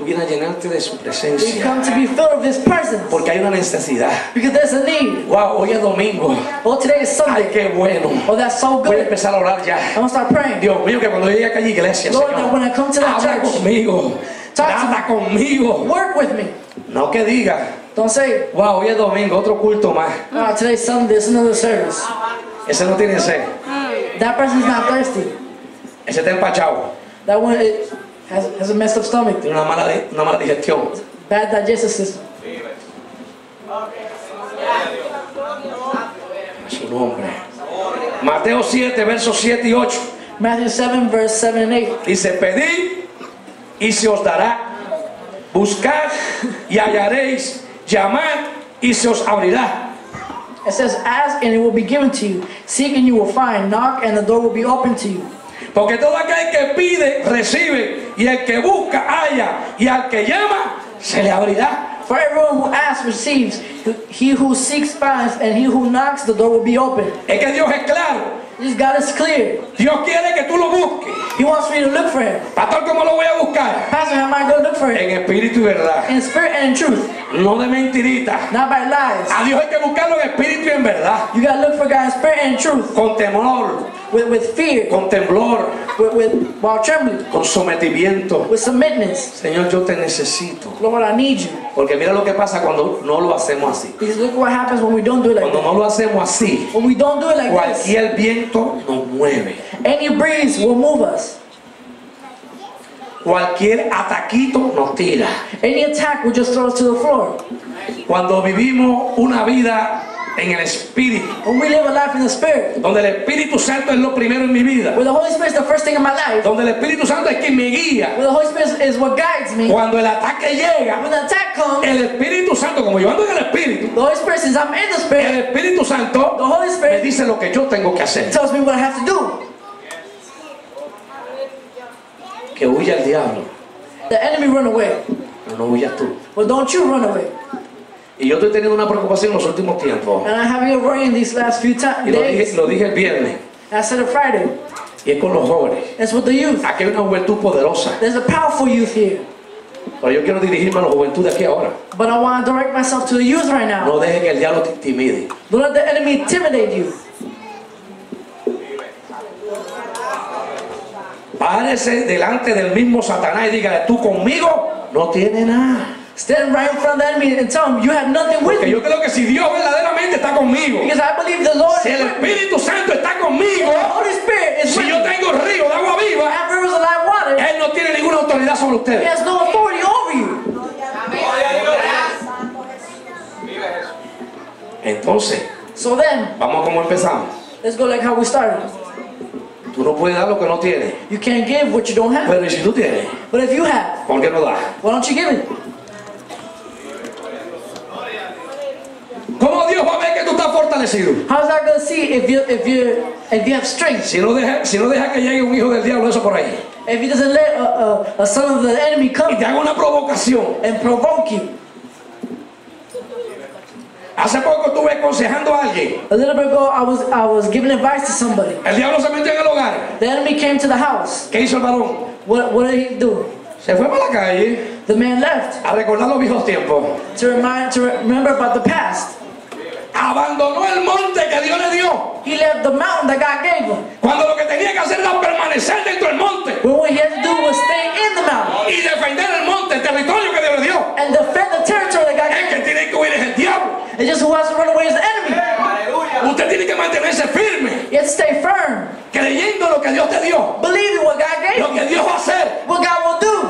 tú vienes a llenarte de su We presencia. come to be filled with His presence. Porque hay una necesidad. Because there's a need. Wow, hoy es domingo. Oh, today is Ay, Sunday. qué bueno. Oh, that's so Voy a good. empezar a orar ya. I'm going to start praying. Dios mío, que cuando yo llegue a aquella iglesia, Lord, that when I Señor, come to that habla church, conmigo. Talk to Trata conmigo. work with me. No que diga, Don't say, wow, hoy es domingo, otro culto más. today's Sunday, there's another service. Ese no tiene sed. That person's not thirsty. Ese está empachado. That one has a messed up stomach. Tiene una mala digestión. Bad digestive system. Su nombre. Mateo 7, versos 7 y 8. Matthew 7, verse 7 and 8. Dice, pedid y se os dará. Buscad y hallaréis. Llamad y se os abrirá. It says, ask and it will be given to you. Seek and you will find. Knock and the door will be open to you. Porque todo aquel que pide, recibe. Y el que busca, halla. Y al que llama, se le abrirá. For everyone who asks receives. He who seeks finds. And he who knocks, the door will be open. Es que Dios es claro. This God is clear. Dios quiere que tú lo busques. He wants me to look for Him. Pastor, ¿cómo lo voy a buscar? Pastor, how am I going to look for Him? En espíritu y verdad. In spirit and in truth. No de mentirita. Not by lies. A Dios hay que buscarlo en espíritu y en verdad. You got to look for God in spirit and in truth. Con temor, With fear. con temblor, While trembling. con sometimiento. With submitness. Señor, yo te necesito. Lord, I need you. Porque mira lo que pasa cuando no lo hacemos así. Because look what happens when we don't do it like Cuando that. no lo hacemos así, When we don't do it like this, cualquier viento nos mueve. any breeze will move us. Cualquier ataquito nos tira. Any attack will just throw us to the floor. Cuando vivimos una vida en el Espíritu, When we live a life in the Spirit, donde el Espíritu Santo es lo primero en mi vida, where the Holy Spirit is the first thing in my life, donde el Espíritu Santo es quien me guía, where the Holy Spirit is what guides me, cuando el ataque llega, when the attack comes, el Espíritu Santo, como yo ando en el Espíritu, the Holy Spirit says, I'm in the el Spirit. Espíritu Santo The Holy me Spirit dice lo que yo tengo que hacer. tells me what I have to do. Que huya el diablo, The enemy run away. pero no huyas tú. Well, don't you run away. Y yo estoy teniendo una preocupación en los últimos tiempos. And I have been worrying these last few Y lo days. dije el viernes. I said it Friday. Y es con los jóvenes. It's with the youth. Aquí hay una juventud poderosa. There's a powerful youth here. Pero yo quiero dirigirme a la juventud de aquí ahora. But I want to direct myself to the youth right now. No deje que el diablo te intimide. Don't let the enemy intimidate you. Párese delante del mismo Satanás y dígale, tú conmigo no tienes nada. Stand right in front of the enemy and tell him you have nothing with Porque me. yo creo que si Dios verdaderamente está conmigo, Because I believe the Lord si is el with me. Espíritu Santo está conmigo, The Holy Spirit is si with yo me. tengo río de agua I viva, have rivers of life water. Él no tiene ninguna autoridad sobre He ustedes. has no authority over you. Entonces, So then, vamos a cómo empezamos. let's go like how we started. Tú no puedes dar lo que no tienes. You can't give what you don't have. Pero ¿y si tú tienes? But if you have, ¿Por qué no das? why don't you give it? ¿Cómo Dios va a ver que tú estás fortalecido? How's that going to see if you have strength? Si no deja que llegue un hijo del diablo, eso por ahí. If he doesn't let a son of the enemy Y come te hago una provocación. and provoke you. Hace poco estuve aconsejando a alguien. A little bit ago, I was giving advice to somebody. El diablo se metió en el hogar. The enemy came to the house. ¿Qué hizo el varón? What did he do? Se fue para la calle The man left a recordar los viejos tiempos. to remember about the past. Abandonó el monte que Dios le dio. He left the mountain that God gave him. Cuando lo que tenía que hacer era permanecer dentro del monte When what he had to do was stay in the mountain y defender el monte, el territorio que Dios le dio. and defend the territory that God El gave que him. tiene que huir es el diablo. And just who has to run away is the enemy. Usted tiene que mantenerse firme, You have to stay firm. creyendo lo que Dios te dio, Believe in what God gave lo you. que Dios va a hacer. What God will do.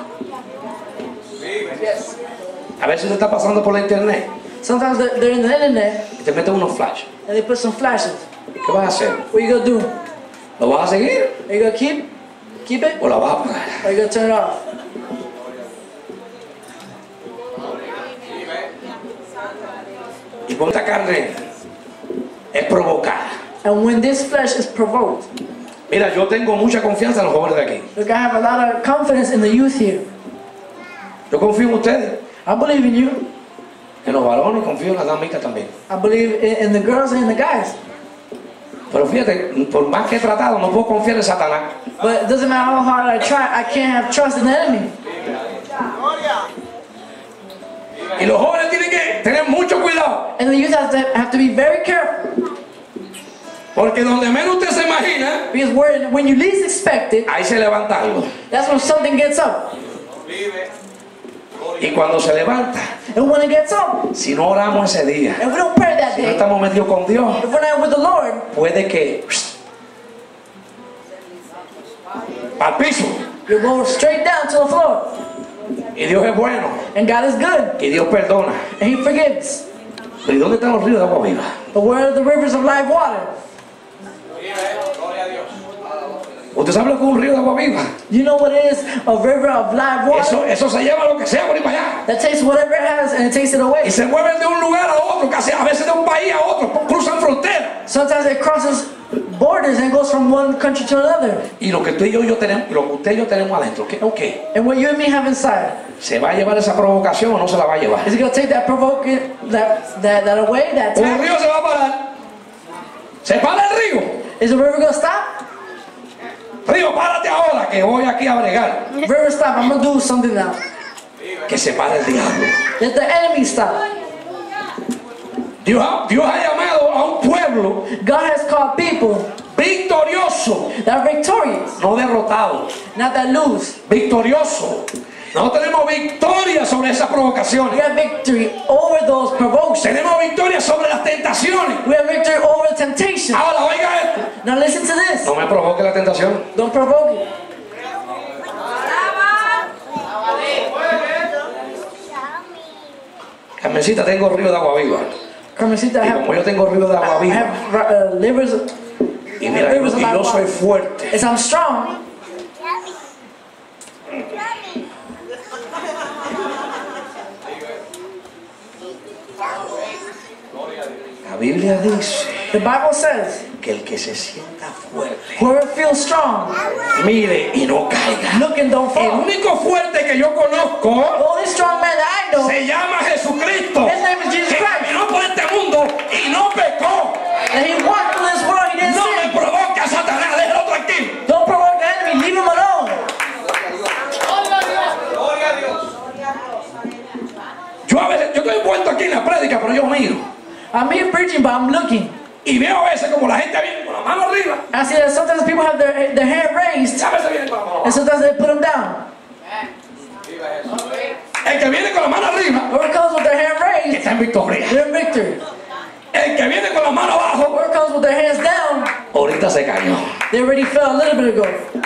A ver si usted está pasando por la internet Sometimes they're in the internet y te meten unos flash. and they put some flashes. ¿Qué vas a hacer? What you gonna do? ¿Lo vas a seguir Are you gonna keep it? o la vas a apagar? Or are you gonna turn it off? Y con esta carne es provocada. And when this flesh is provoked, Mira, yo tengo mucha confianza en los jóvenes de aquí. look, I have a lot of confidence in the youth here. Yo confío en ustedes, I believe in you. en los varones, confío en las damitas también. I believe in the girls and the guys. Pero fíjate, por más que he tratado, no puedo confiar en Satanás. But it doesn't matter how hard I try, I can't have trust in the enemy. los jóvenes tienen que tener mucho cuidado. And the youth have to be very careful. Porque donde menos usted se imagina, Because when you least expect it, ahí se levanta algo. that's when something gets up. Y cuando se levanta, And when it gets up, si no oramos ese día, if we don't pray that si no day, estamos metidos con Dios, if we're not with the Lord, puede que al piso. you'll go straight down to the floor. Y Dios es bueno. And God is good, Y Dios perdona. and He forgives. ¿Y dónde están los ríos de agua viva? But where are the rivers of life water? ¿Usted sabe lo que es un río de agua viva? You know what it is? A river of live water Eso se lleva lo que sea por ahí para allá. that takes whatever it has and it takes it Y away. se mueven de un lugar a otro, casi a veces de un país a otro, cruzan fronteras. Sometimes it crosses borders and goes from one country to another. Y lo que usted y yo tenemos, lo que usted y yo tenemos adentro, ¿qué? Okay. And what you and me have inside, ¿Se va a llevar esa provocación o no se la va a llevar? is it going to take that provoking, that away, that El attack? río se va a parar. Se para el río. Is the river going to stop? Río, párate ahora que voy aquí a bregar. River, stop. I'm going to do something now. Que se pare el diablo. Let the enemy stop. Dios ha llamado a un pueblo God has called people victorioso, that are victorious, no derrotado. not that lose. Victorioso. Nosotros tenemos victoria sobre esas We provocaciones. have victory over those provokes. Tenemos victoria sobre las tentaciones. We have victory over the temptation. Ahora, oiga esto. Now listen to this. No me provoque la tentación. Don't provoke it. Carmencita, tengo río de agua viva. Carmencita, Y como yo tengo río de agua I viva, have livers. y mira, rivers of y yo life soy water. fuerte. As I'm strong, La Biblia dice the Bible says, que el que se sienta fuerte, whoever feels strong, mire y no caiga. look and don't El fall. único fuerte que yo conozco The only strong man that I know, se llama Jesucristo, his name is Jesus que Christ. caminó por este mundo y no pecó. And he walked through this world, he didn't No me sin. provoca a Satanás, déjalo tranquilo. Don't provoke the enemy, leave him alone. Yo estoy envuelto aquí en la prédica, pero yo miro. I'm here preaching, but I'm looking. Y veo a veces como la gente viene con la mano arriba. I see that sometimes people have their hand raised, Y a veces viene con la mano and abajo. sometimes they put them down. El que viene con la mano arriba Whoever comes with their hand raised, está en victoria. they're in victory. El que viene con la mano abajo, Whoever comes with their hands down, ahorita se cayó. they already fell a little bit ago.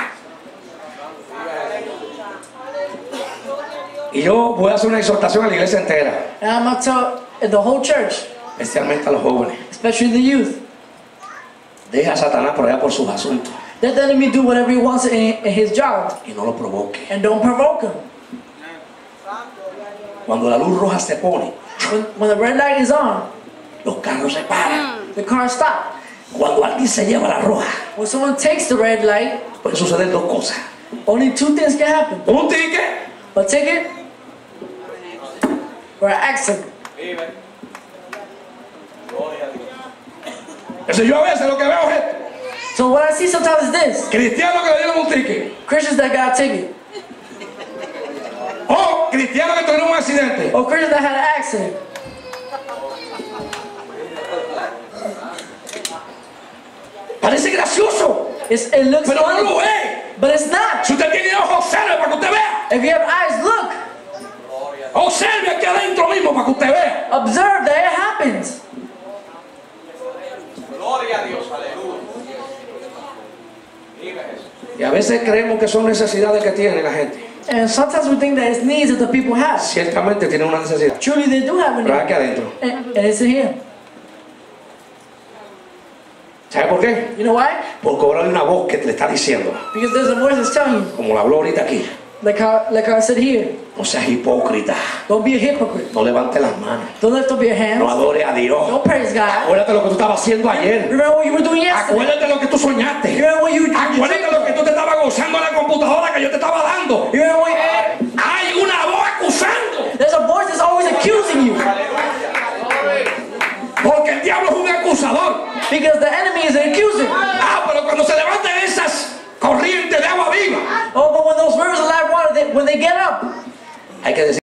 Y yo voy a hacer una exhortación a la iglesia entera, And I'm going to tell the whole church, especialmente a los jóvenes. especially the youth, Deja a Satanás por allá por sus asuntos let the enemy do whatever he wants in his job, y no lo provoque. and don't provoke him. Cuando la luz roja se pone, When the red light is on, los carros se paran. the car stop. Cuando alguien se lleva la roja, When someone takes the red light, pueden suceder dos cosas. only two things can happen: Un ticket a ticket or an accident. Eso yo a veces lo que veo es esto. So what I see sometimes is this: Cristianos que le dieron un ticket. Christians that got a ticket, O cristianos que tuvieron un accidente. or Christians that had an accident. Parece gracioso, It looks pero no lo funny, ve. but it's not. Si usted tiene ojos, observe para que usted vea. If you have eyes, look, Observe aquí adentro mismo para que usted vea. observe that it happens. Y a veces creemos que son necesidades que tiene la gente. And sometimes we think that it's needs that the people have. Ciertamente tienen una necesidad. Truly, they do have a Pero need, aquí adentro. and it's in here. ¿Sabe por qué? You know why? Porque ahora hay una voz que te le está diciendo, Because there's a voice that's telling you, como la habló ahorita aquí, like I said here, no seas hipócrita, don't be a hypocrite. no levante las manos, Don't lift up your hands. no adore a Dios. Don't praise God. Acuérdate lo que tú estabas haciendo ayer. Remember what you were doing yesterday. Acuérdate lo que tú soñaste. Remember what you Acuérdate lo que tú te estabas gozando en la computadora que yo te estaba dando. Remember what Hay una voz acusando. there's a voice that's always accusing you. Porque el diablo es un acusador. Because the enemy is an accuser. Pero cuando se levantan esas corrientes de agua viva, Oh, but when those rivers of life water, when they get up, hay que decir